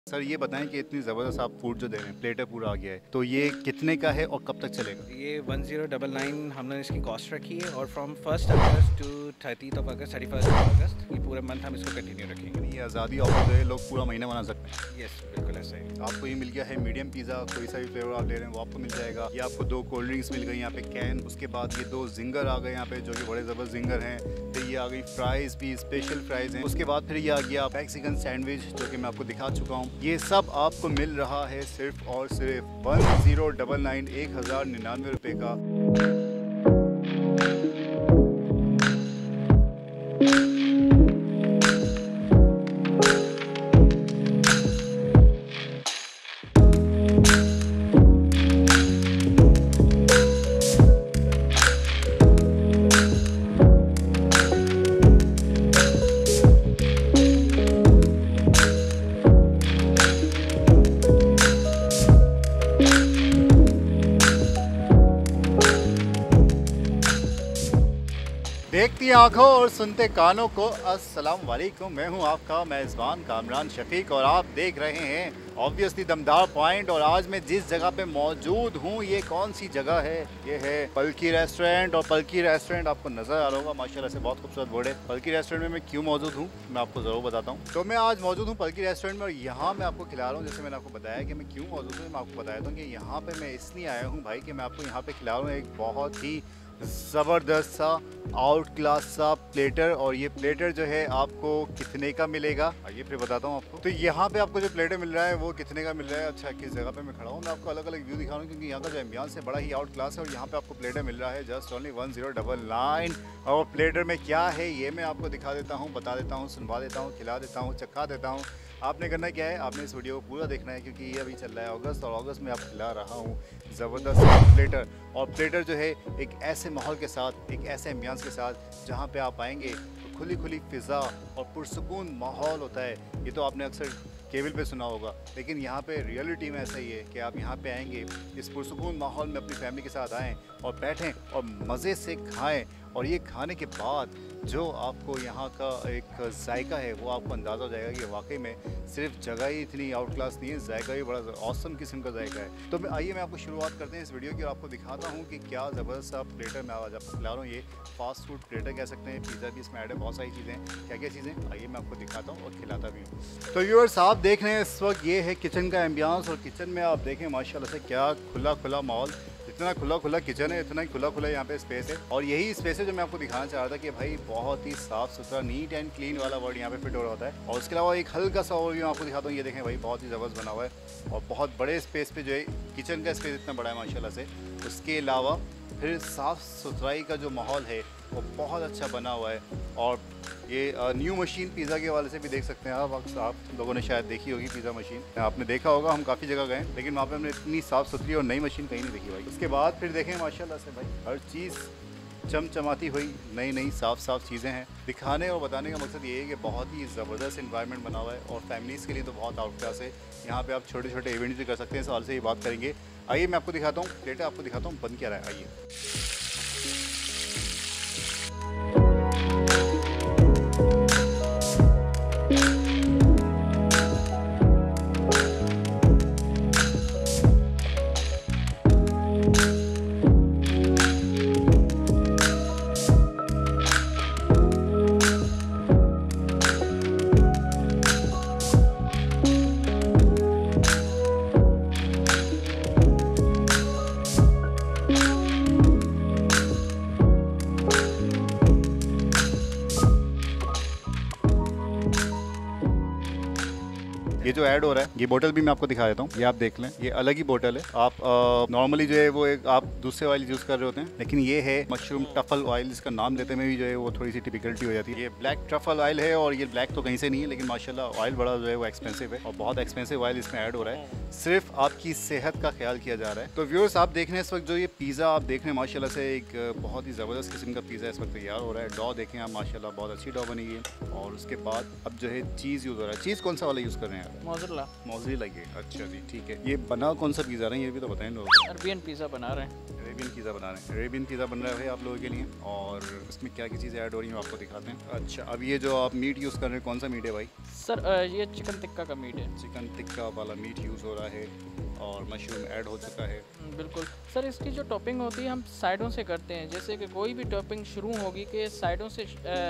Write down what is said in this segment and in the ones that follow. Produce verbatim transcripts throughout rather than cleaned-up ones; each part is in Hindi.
सर ये बताएं कि इतनी ज़बरदस्त आप फूड जो दे रहे हैं, प्लेटर पूरा आ गया है, तो ये कितने का है और कब तक चलेगा? ये वन ज़ीरो डबल नाइन हमने इसकी कॉस्ट रखी है और from first August to thirtieth of August thirty first of August ये पूरे मंथ हम इसको कंटिन्यू रखेंगे। ये आज़ादी ऑफर जो है लोग पूरा महीना बना सकते हैं। यस बिल्कुल ऐसा ही। आपको ये मिल गया है मीडियम पिज़्ज़ा, कोई सा भी फ्लेवर आप ले रहे हैं वो आपको मिल जाएगा। ये आपको दो कोल्ड ड्रिंक्स मिल गई यहाँ पे कैन, उसके बाद ये दो जिंगर आ गए यहाँ पे जो कि बड़े ज़बरदस्त जिंगर हैं। फिर ये आ गई फ्राइज़ भी, स्पेशल फ्राइज़ हैं। उसके बाद फिर ये आ गया मैक्सिकन सैंडविच जो कि मैं आपको दिखा चुका हूँ। ये सब आपको मिल रहा है सिर्फ और सिर्फ वन ज़ीरो डबल नाइन एक हज़ार निन्यानवे रुपये का। देखती आंखों और सुनते कानों को अस्सलाम वालेकुम। मैं हूं आपका मेज़बान कामरान शफीक और आप देख रहे हैं ऑब्वियसली दमदार पॉइंट। और आज मैं जिस जगह पे मौजूद हूं ये कौन सी जगह है? ये है पलकी रेस्टोरेंट। और पलकी रेस्टोरेंट आपको नज़र आ रहा होगा माशाल्लाह से बहुत खूबसूरत बोर्ड है। पलकी रेस्टोरेंट में मैं क्यों मौजूद हूँ मैं आपको ज़रूर बताता हूँ। तो मैं आज मौजूद हूँ पलकी रेस्टोरेंट में और यहाँ मैं आपको खिला रहा हूँ। जैसे मैंने आपको बताया कि मैं क्यों मौजूद हूँ, मैं आपको बताया था कि यहाँ पर मैं इसलिए आया हूँ भाई कि मैं आपको यहाँ पर खिला रहा हूँ एक बहुत ही ज़बरदस्त सा आउट क्लास सा प्लेटर। और ये प्लेटर जो है आपको कितने का मिलेगा आइए फिर बताता हूँ आपको। तो यहाँ पे आपको जो प्लेटर मिल रहा है वो कितने का मिल रहा है। अच्छा किस जगह पे मैं खड़ा हूँ मैं आपको अलग अलग व्यू दिखा रहा हूँ क्योंकि यहाँ का जो एम्बियंस है बड़ा ही आउट क्लास है। और यहाँ पे आपको प्लेटर मिल रहा है just only one zero double nine. और प्लेटर में क्या है ये मैं आपको दिखा देता हूँ, बता देता हूँ, सुनवा देता हूँ, खिला देता हूँ, चखा देता हूँ। आपने करना क्या है, आपने इस वीडियो को पूरा देखना है क्योंकि ये अभी चल रहा है अगस्त और अगस्त में आप खिला रहा हूँ ज़बरदस्त प्लेटर। और प्लेटर जो है एक ऐसे माहौल के साथ, एक ऐसे एम्बियंस के साथ जहाँ पे आप आएंगे तो खुली खुली फ़िज़ा और पुरसुकून माहौल होता है। ये तो आपने अक्सर केबल पे सुना होगा लेकिन यहाँ पे रियलिटी में ऐसा ही है कि आप यहाँ पे आएंगे इस पुरसुकून माहौल में अपनी फैमिली के साथ आएँ और बैठें और मज़े से खाएँ। और ये खाने के बाद जो आपको यहाँ का एक जायका है वो आपको अंदाज़ा हो जाएगा कि वाकई में सिर्फ जगह ही इतनी आउट क्लास नहीं है, जायका भी बड़ा औसम किस्म का जायका है। तो मैं आइए मैं आपको शुरुआत करते हैं इस वीडियो की और आपको दिखाता हूँ कि क्या ज़बरदस्त सा प्लेटर मैं आज आपको खिला रहा हूँ। ये फास्ट फूड प्लेटर कह सकते हैं, पिज़्ज़ा भी इसमें ऐड है, बहुत सारी चीज़ें, क्या क्या चीज़ें आइए मैं आपको दिखाता हूँ और खिलाता भी हूँ। तो व्यूअर्स आप देख रहे हैं इस वक्त ये है किचन का एम्बियंस। और किचन में आप देखें माशाल्लाह से क्या खुला खुला माहौल, इतना खुला खुला किचन है, इतना ही खुला खुला यहाँ पे स्पेस है। और यही स्पेस है जो मैं आपको दिखाना चाह रहा था कि भाई बहुत ही साफ़ सुथरा, नीट एंड क्लीन वाला वर्ड यहाँ पे फिट हो रहा होता है। और उसके अलावा एक हल्का सा ओवरव्यू आपको दिखाता हूँ। ये देखें भाई बहुत ही ज़बरदस्त बना हुआ है और बहुत बड़े स्पेस पे जो है किचन का स्पेस इतना बड़ा है माशाल्लाह से। उसके अलावा फिर साफ़ सुथराई का जो माहौल है वो बहुत अच्छा बना हुआ है। और ये न्यू मशीन पिज़्ज़ा के वाले से भी देख सकते हैं आप आप लोगों ने शायद देखी होगी पिज़्ज़ा मशीन, आपने देखा होगा, हम काफ़ी जगह गए लेकिन वहाँ पे हमने इतनी साफ़ सुथरी और नई मशीन कहीं नहीं देखी भाई। उसके बाद फिर देखें माशाल्लाह से भाई हर चीज़ चमचमाती हुई नई नई साफ़ साफ़ चीज़ें हैं। दिखाने और बताने का मकसद ये है कि बहुत ही ज़बरदस्त इन्वायरमेंट बना हुआ है और फैमिलीज़ के लिए तो बहुत आउट क्लास है। यहाँ पे आप छोटे छोटे इवेंट्स भी कर सकते हैं। सवाल से ये बात करेंगे। आइए मैं आपको दिखाता हूँ प्लेटर, आपको दिखाता हूँ बन क्या रहा है। आइए ये जो ऐड हो रहा है ये बोतल भी मैं आपको दिखा देता हूँ। ये आप देख लें, ये अलग ही बोतल है। आप नॉर्मली जो है वो एक आप दूसरे ऑयल यूज़ कर रहे होते हैं लेकिन ये है मशरूम ट्रफल ऑयल। इसका नाम लेते में भी जो है वो थोड़ी सी टिपिकलिटी हो जाती है। ये ब्लैक ट्रफल ऑयल है और ये ब्लैक तो कहीं से नहीं है लेकिन माशाल्लाह ऑयल बड़ा जो है वो एक्सपेंसिव है और बहुत एक्सपेंसिव ऑयल इसमें ऐड हो रहा है। सिर्फ आपकी सेहत का ख्याल किया जा रहा है। तो व्यूअर्स आप देख रहे हैं इस वक्त जो ये पिज़्ज़ा आप देख रहे हैं माशाल्लाह से एक बहुत ही ज़बरदस्त किस्म का पिज़्ज़ा इस वक्त तैयार हो रहा है। डॉ देखें आप माशाल्लाह बहुत अच्छी डॉ बनी है। और उसके बाद अब जो है चीज़ यूज़ हो रहा है। चीज़ कौन सा वाला यूज़ कर रहे हैं? मोज़रेला। मोज़रेला ये, अच्छा जी ठीक है। ये बना कौन सा पिज़्ज़ा रहे हैं ये भी तो बताएं लोग। अरबियन पिज़्ज़ा बना रहे हैं। अरेबियन पिज़्ज़ा बना रहे हैं, अरेबियन पिज़्ज़ा बन रहा है आप लोगों के लिए। और इसमें क्या क्या चीज़ें ऐड हो रही हैं आपको दिखाते हैं। अच्छा, अब ये जो आप मीट यूज़ कर रहे हैं कौन सा मीट है भाई? सर ये चिकन टिक्का का मीट है। चिकन टिक्का वाला मीट यूज़ हो रहा है और मशरूम ऐड हो चुका है। बिल्कुल सर, इसकी जो टॉपिंग होती है हम साइडों से करते हैं। जैसे कि कोई भी टॉपिंग शुरू होगी कि साइडों से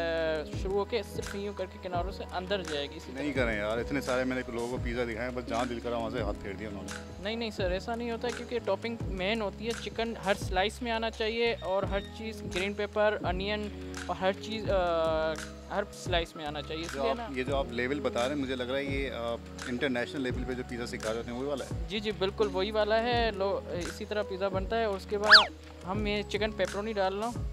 शुरू होकर सिर्फ यूँ करके किनारों से अंदर जाएगी। इसी नहीं करें यार, इतने सारे मैंने लोगों को पिज़्ज़ा दिखाए, बस जहाँ दिल करा वहाँ से हाथ फेर दिया उन्होंने। नहीं नहीं सर, ऐसा नहीं होता क्योंकि टॉपिंग मेन होती है। चिकन हर स्लाइस में आना चाहिए और हर चीज़ ग्रीन पेपर, अनियन और हर चीज़ हर स्लाइस में आना चाहिए। जो आप, ये जो आप लेवल बता रहे हैं मुझे लग रहा है ये इंटरनेशनल लेवल पे जो पिज़्ज़ा सिखा रहे हैं वही वाला है। जी जी बिल्कुल वही वाला है। लो इसी तरह पिज़्ज़ा बनता है और उसके बाद हम ये चिकन पेपरोनी डाल रहा हूँ,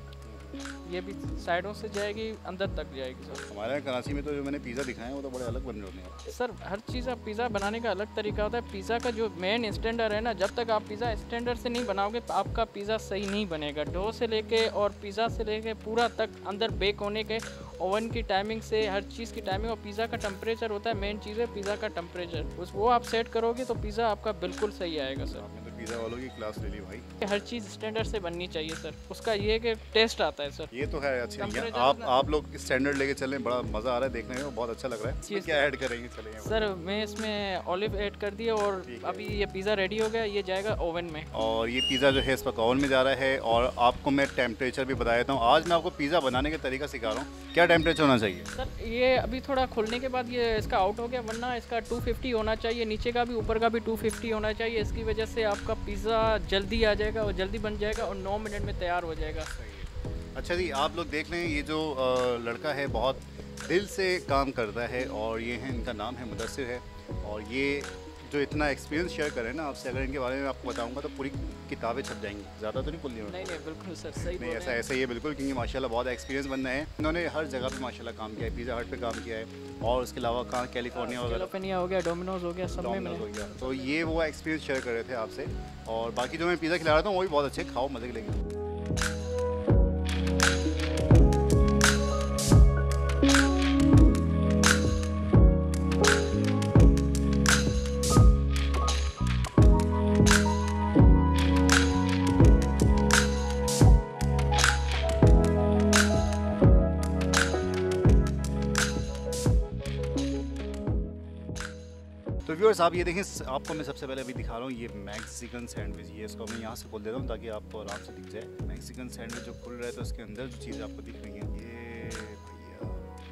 ये भी साइडों से जाएगी अंदर तक जाएगी सर। हमारे यहाँ कराची में तो जो मैंने पिज़्ज़ा दिखाए हैं वो तो बड़े अलग बन रहे होते हैं सर। हर चीज़ आप पिज़्ज़ा बनाने का अलग तरीका होता है। पिज़्ज़ा का जो मेन स्टैंडर्ड है ना, जब तक आप पिज़्ज़ा स्टैंडर्ड से नहीं बनाओगे तो आपका पिज़्ज़ा सही नहीं बनेगा। डो से लेके और पिज़्ज़ा से लेके पूरा तक अंदर बेक होने के ओवन की टाइमिंग से हर चीज़ की टाइमिंग और पिज़्ज़ा का टेम्परेचर होता है। मेन चीज़ है पिज़्ज़ा का टेम्परेचर, उस वो आप सेट करोगे तो पिज़्ज़ा आपका बिल्कुल सही आएगा सर। आपने तो पिज़्ज़ा वालों की क्लास ले ली भाई। हर चीज़ स्टैंडर्ड से बननी चाहिए सर, उसका ये कि टेस्ट आता है सर। ये तो है। अच्छा आप आप लोग स्टैंडर्ड लेके चलें, बड़ा मज़ा आ रहा है देखने में, बहुत अच्छा लग रहा है। इसमें क्या ऐड करेंगे चलेंगे सर? मैं इसमें ऑलिव ऐड कर दिया और अभी ये पिज़्ज़ा रेडी हो गया, ये जाएगा ओवन में। और ये पिज़्ज़ा जो है इस वक्त ओवन में जा रहा है और आपको मैं टेम्परेचर भी बता देता हूँ। आज मैं आपको पिज़्ज़ा बनाने का तरीका सिखा रहा हूँ। क्या टेम्परेचर होना चाहिए सर? ये अभी थोड़ा खुलने के बाद ये इसका आउट हो गया, वरना इसका टू फिफ्टी होना चाहिए। नीचे का भी ऊपर का भी टू फिफ्टी होना चाहिए। इसकी वजह से आपका पिज़्ज़ा जल्दी आ जाएगा और जल्दी बन जाएगा और नौ मिनट में तैयार हो जाएगा। अच्छा जी, आप लोग देख रहे हैं ये जो लड़का है बहुत दिल से काम करता है और ये है, इनका नाम है मुदस्सिर है। और ये जो इतना एक्सपीरियंस शेयर करें ना आपसे, अगर इनके बारे में आपको बताऊंगा तो पूरी किताबें छप जाएंगी। ज़्यादा तो नहीं खुलनी होगी। नहीं नहीं बिल्कुल सर, सही नहीं ऐसा ऐसा ही है बिल्कुल, क्योंकि माशाल्लाह बहुत एक्सपीरियंस बनना है। इन्होंने हर जगह पे माशाल्लाह काम किया है। पिज़्ज़ा हट पे काम किया है और उसके अलावा कहाँ कैलिफोर्निया वगैरह कैलिफोर्निया हो गया, डोमिनोज हो गया, सब में हो गया। तो ये वो एक्सपीरियंस शेयर कर रहे थे आपसे। और बाकी जो मैं पिज़्ज़ा खिला रहा था वो भी बहुत अच्छे, खाओ मज़े लेंगे। तो व्यूअर्स आप ये देखें, आपको मैं सबसे पहले अभी दिखा रहा हूँ ये मैक्सिकन सैंडविच। ये इसको मैं यहाँ से खोल देता हूँ ताकि आपको आराम से दिख जाए। मैक्सिकन सैंडविच जो खुल रहा है तो उसके अंदर जो चीज़ आपको दिख रही है, ये भैया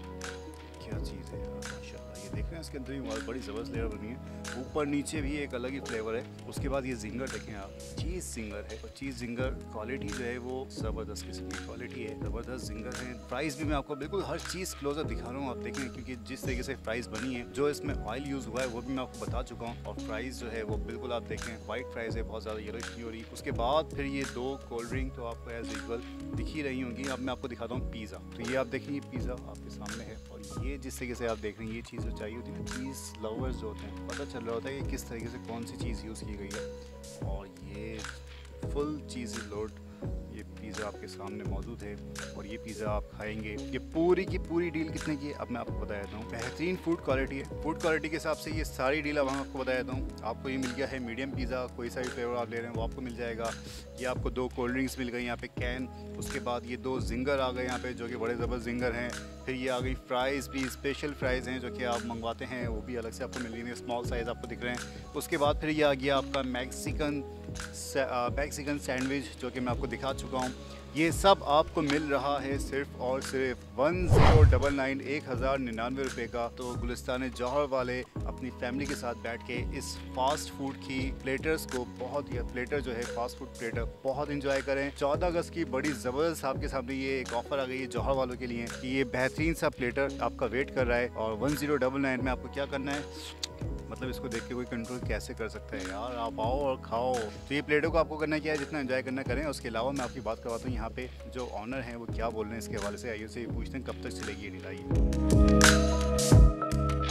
क्या चीज़ है यार, माशाल्लाह। ये देख रहे हैं इसके अंदर भी बड़ी ज़बरदस्त लेयर बनी है, ऊपर नीचे भी एक अलग ही फ्लेवर है। उसके बाद ये जिंगर देखें आप, चीज़ जिंगर है और चीज़ जिंगर क्वालिटी जो है वो ज़बरदस्त किस्म की क्वालिटी है, ज़बरदस्त जिंगर है। प्राइस भी मैं आपको बिल्कुल हर चीज़ क्लोजअप दिखा रहा हूँ, आप देखें, क्योंकि जिस तरीके से प्राइस बनी है, जो इसमें ऑयल यूज़ हुआ है वो भी मैं आपको बता चुका हूँ। और प्राइस जो है वो बिल्कुल आप देखें वाइट प्राइस है, बहुत ज़्यादा येलोइश नहीं हो रही। उसके बाद फिर ये दो कोल्ड ड्रिंक तो आपको एज यूजुअल दिख ही रही होंगी। अब मैं आपको दिखाता हूँ पिज़्ज़ा। तो ये आप देखें, ये पिज़्ज़ा आपके सामने है और ये जिस तरीके से आप देख रहे हैं, ये चीज़ जो चाहिए होती है, चीज़ लवर्स जो होते हैं, पता चल रहा होता है कि किस तरीके से कौन सी चीज़ यूज़ की गई है। और ये फुल चीज़ लोड ये पिज़्ज़ा आपके सामने मौजूद है और ये पिज़्ज़ा आप खाएंगे। ये पूरी की पूरी डील कितने की है अब मैं आपको बता देता हूँ। बेहतरीन फूड क्वालिटी है, फूड क्वालिटी के हिसाब से ये सारी डील अब हम आपको बता देता हूँ। आपको ये मिल गया है मीडियम पिज़्ज़ा, कोई सा भी फ्लेवर आप ले रहे हैं वो आपको मिल जाएगा। ये आपको दो कोल्ड ड्रिंक्स मिल गई यहाँ पे कैन। उसके बाद ये दो जिंगर आ गए यहाँ पे जो कि बड़े ज़बरदस्त जिंगर हैं। फिर ये आ गई फ्राइज़ भी, स्पेशल फ्राइज़ हैं जो कि आप मंगवाते हैं, वो भी अलग से आपको मिल रही है, स्मॉल साइज़ आपको दिख रहे हैं। उसके बाद फिर ये आ गया आपका मैक्सिकन मैक्सिकन सैंडविच जो कि मैं आपको दिखा चुका हूँ। ये सब आपको मिल रहा है सिर्फ और सिर्फ वन ज़ीरो डबल नाइन एक हज़ार निन्यानवे रुपये का। तो गुलिस्तान जौहर वाले अपनी फैमिली के साथ बैठ के इस फास्ट फूड की प्लेटर्स को बहुत ही प्लेटर जो है फास्ट फूड प्लेटर बहुत इंजॉय करें। चौदह अगस्त की बड़ी ज़बरदस्त आपके सामने ये एक ऑफ़र आ गई है जौहर वालों के लिए कि ये बेहतरीन सा प्लेटर आपका वेट कर रहा है। और वन ज़ीरो डबल नाइन में आपको क्या करना है, मतलब इसको देख के कोई कंट्रोल कैसे कर सकता है यार, आप आओ और खाओ। तो ये प्लेटों को आपको करना क्या है, जितना एंजॉय करना करें। उसके अलावा मैं आपकी बात करवाता हूँ, यहाँ पे जो ऑनर हैं वो क्या बोल रहे हैं इसके हवाले से। आइए से पूछते हैं कब तक चलेगी ये डील। आइए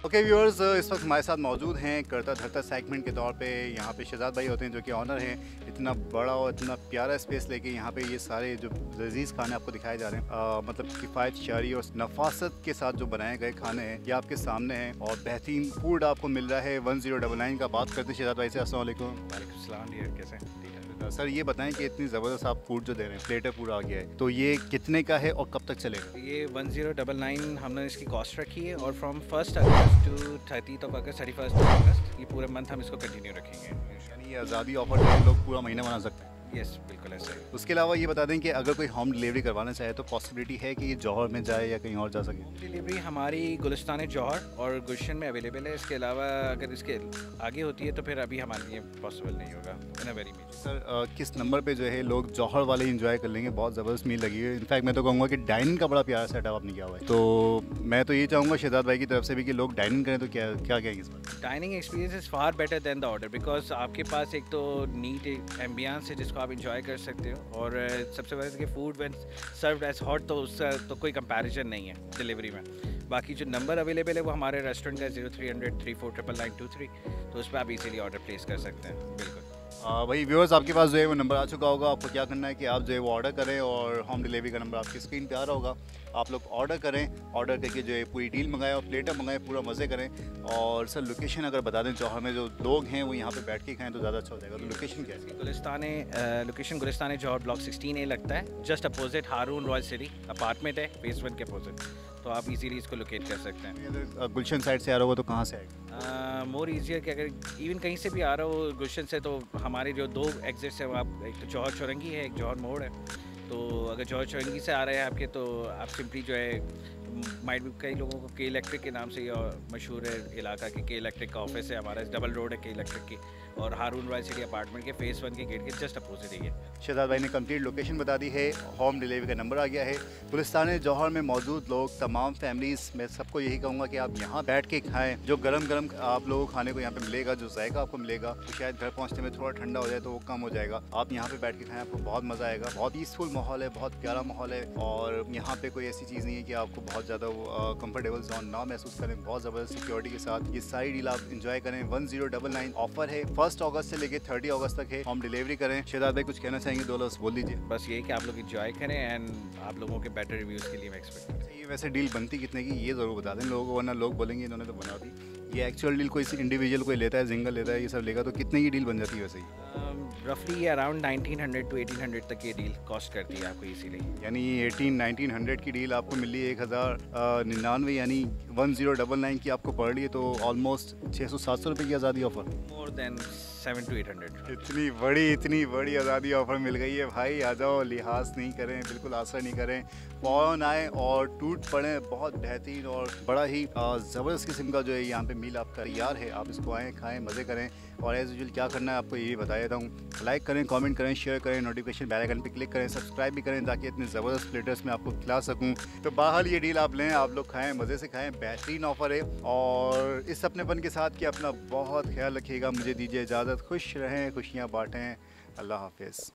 ओके व्यूअर्स, इस वक्त हमारे साथ मौजूद हैं करता धरता सेगमेंट के तौर पे। यहाँ पे शहजाद भाई होते हैं जो कि ऑनर हैं। इतना बड़ा और इतना प्यारा स्पेस लेके यहाँ पे ये सारे जो लजीज खाने आपको दिखाए जा रहे हैं, आ, मतलब किफ़ायत शारी और नफासत के साथ जो बनाए गए खाने हैं ये आपके सामने हैं और बेहतरीन फूड आपको मिल रहा है। वन जीरो डबल नाइन का बात करते हैं शहजाद भाई से। अस्सलाम वालेकुम। वालेकुम सलाम डियर, कैसे हैं? ठीक है सर, ये बताएं कि इतनी ज़बरदस्त आप फूड जो दे रहे हैं, प्लेटर पूरा आ गया है, तो ये कितने का है और कब तक चलेगा? ये वन जीरो डबल नाइन हमने इसकी कॉस्ट रखी है और from first August to thirty of August thirty first August ये पूरे मंथ हम इसको कंटिन्यू रखेंगे। यानी ये आज़ादी ऑफर जो लोग पूरा महीना बना सकते हैं। यस, बिल्कुल ऐसा ही। उसके अलावा ये बता दें कि अगर कोई होम डिलीवरी करवाना चाहे तो पॉसिबिलिटी है कि ये जौहर में जाए या कहीं और जा सके? होम डिलीवरी हमारी गुलिस्तान जौहर और गुलशन में अवेलेबल है। इसके अलावा अगर इसके आगे होती है तो फिर अभी हमारे लिए पॉसिबल नहीं होगा in a very major. Sir आ, किस नंबर पे जो है लोग जौहर वाले इंजॉय कर लेंगे? बहुत ज़बरदस्त मील लगी है। इनफैक्ट मैं तो कहूँगा कि डाइनिंग का बड़ा प्यारा सेटअप आपने किया हुआ है, तो मैं तो ये चाहूँगा शहजाद भाई की तरफ से भी कि लोग डाइनिंग करें, तो क्या क्या कहेंगे इस पर? Dining experience is far better than the order because आपके पास एक तो नीट एम्बियंस है जिसको आप इंजॉय कर सकते हो और सबसे बड़ा कि food when served as hot तो उसका तो कोई कंपैरिजन नहीं है डिलीवरी में। बाकी जो नंबर अवेलेबल है वो हमारे रेस्टोरेंट का zero three hundred three four triple nine two three, तो उस पर आप इजीली ऑर्डर प्लेस कर सकते हैं। बिल्कुल भाई व्यूअर्स, आपके पास जो है वो नंबर आ चुका होगा। आपको क्या करना है कि आप जो है वो ऑर्डर करें और होम डिलीवरी का नंबर आपकी स्क्रीन पे आ रहा होगा। आप लोग ऑर्डर करें, ऑर्डर करके जो है पूरी डील मंगाएं और प्लेटर मंगाएं, पूरा मज़े करें। और सर लोकेशन अगर बता दें, जौहर में जो लोग हैं वो यहाँ पे बैठ के खाएं तो ज़्यादा अच्छा हो जाएगा। तो लोकेशन क्या है? Gulistan location Gulistan Jauhar block sixteen A लगता है, just opposite Haroon royal city apartment है फेस वन के अपोजिट, तो आप इजीली इसको लोकेट कर सकते हैं। अगर गुलशन साइड से आ रहा होगा तो कहाँ से आएगा? मोर ईजियर कि अगर इवन कहीं से भी आ रहा हो गुलशन से, तो हमारे जो दो एग्जिट्स है वो आप, एक तो जौहर चौरंगी है, एक जौहर मोड़ है। तो अगर जौहर चौरंगी से आ रहे हैं आपके, तो आप सिंपली जो है माइट भी कई लोगों को के इलेक्ट्रिक के नाम से ये मशहूर है इलाका कि के इलेक्ट्रिक का ऑफिस है हमारा, डबल रोड है के इलेक्ट्रिक की, और हारून रॉयल सिटी अपार्टमेंट के फेस वन के गेट के जस्ट अपोजिट ही है। शहजाद भाई ने कंप्लीट लोकेशन बता दी है, होम डिलीवरी का नंबर आ गया है। गुलिस्तान जौहर में मौजूद लोग, तमाम फैमिलीज़, मैं सबको यही कहूँगा कि आप यहाँ बैठ के खाएँ। जो गरम गरम आप लोगों को खाने को यहाँ पे मिलेगा, जो जायका आपको मिलेगा, तो शायद घर पहुँचने में थोड़ा ठंडा हो जाए तो वो कम हो जाएगा। आप यहाँ पे बैठ के खाएँ, आपको बहुत मज़ा आएगा। बहुत पीसफुल माहौल है, बहुत प्यारा माहौल है और यहाँ पे कोई ऐसी चीज़ नहीं है कि आपको बहुत ज़्यादा कंफर्टेबल जोन ना महसूस करें। बहुत ज़बरदस्त सिक्योरिटी के साथ ये सारी डील आप इंजॉय करें। One zero double nine offer है, फर्स्ट अगस्त से लेके थर्टी अगस्त तक है। होम डिलीवरी करें। शहजाद भाई कुछ कहना चाहेंगे? दो लफ्ज़ बोल दीजिए। बस ये कि आप लोग इंजॉय करें एंड आप लोगों के बेटर रिव्यूज़ के लिए मैं एक्सपेक्ट करता हूँ। ये वैसे डील बनती कितने की ये ज़रूर बता दें लोगों को, वरना लोग बोलेंगे इन्होंने तो बना दी। ये एक्चुअल डील कोई इंडिविजुअल कोई लेता है, सिंगल लेता है, ये सब लेगा तो कितने की डील बन जाती है वैसे ही? रफली ये around nineteen hundred to eighteen hundred तक ये डील कॉस्ट करती है आपको इजीली। यानी एटीन नाइनटीन हंड्रेड की डील आपको मिल रही है एक हज़ार निन्यानवे, यानी वन जीरो डबल नाइन की आपको पड़ रही है, तो ऑलमोस्ट छः सौ सात सौ रुपये की आज़ादी offer. More than seven to eight hundred. इतनी बड़ी इतनी बड़ी आज़ादी ऑफर मिल गई है भाई। आ जाओ, लिहाज नहीं करें, बिल्कुल आसरा नहीं करें, फ़ौरन आएँ और टूट पड़ें। बहुत बेहतरीन और बड़ा ही ज़बरदस्त किस्म का जो है यहाँ पे मील आपका तैयार है। आप इसको आएँ, खाएँ, मज़े करें। और एज यूजुअल क्या करना है आपको ये बता देता हूँ, लाइक करें, कमेंट करें, शेयर करें, नोटिफिकेशन बेल आइकन पे क्लिक करें, सब्सक्राइब भी करें ताकि इतने ज़बरदस्त प्लेटर्स में आपको खिला सकूँ। तो बाहर ये डील आप लें, आप लोग खाएँ, मज़े से खाएँ। बेहतरीन ऑफर है और इस अपनेपन के साथ कि अपना बहुत ख्याल रखिएगा। मुझे दीजिए इजाज़त। खुश रहें, खुशियाँ बाँटें। अल्लाह हाफिज़।